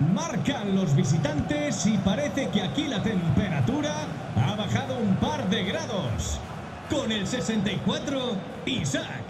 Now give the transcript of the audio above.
Marcan los visitantes y parece que aquí la temperatura ha bajado un par de grados. Con el 64, Isaac.